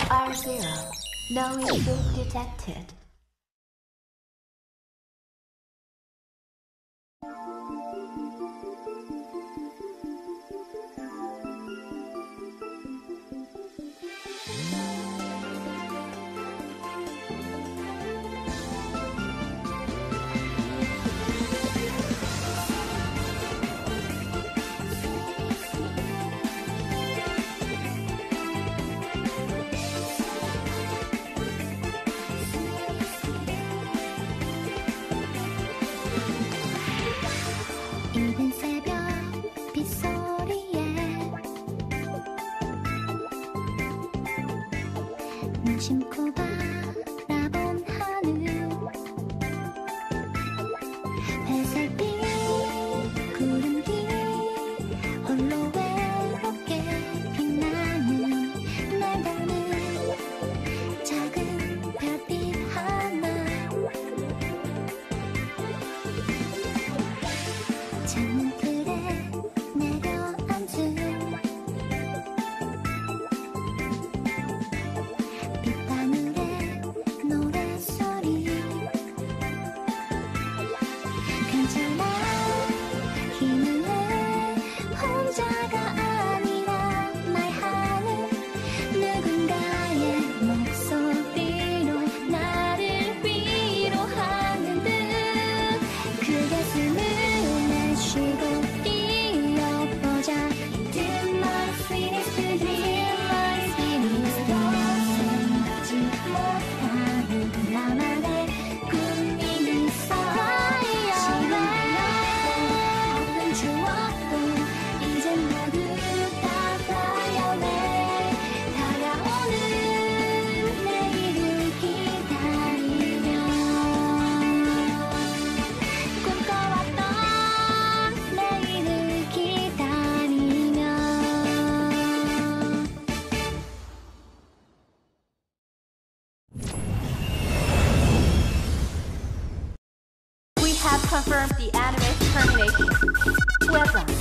R0. No issue detected. 이른 새벽 빗소리에 무심코 바라본 하늘 회색빛 구름 뒤 홀로 외롭게 빛나는 날 닮은 작은 별빛 하나 창문틀에 내려앉은 빗방울의 노랫소리 괜찮아 힘을 내 혼자가 아니라 말하는 누군가의 목소리로 나를 위로하는 듯 그 가슴을 쉬고 뛰어보자 Till my sweetest dream My sweetest love 생각지 못하는 나만의 꿈이 있어 시간은 추억도 이젠 모두 다 쌓여내 다가오는 내일을 기다리며 꿈꿔왔던 내일을 기다리며 We have confirmed the anime's termination. Well done.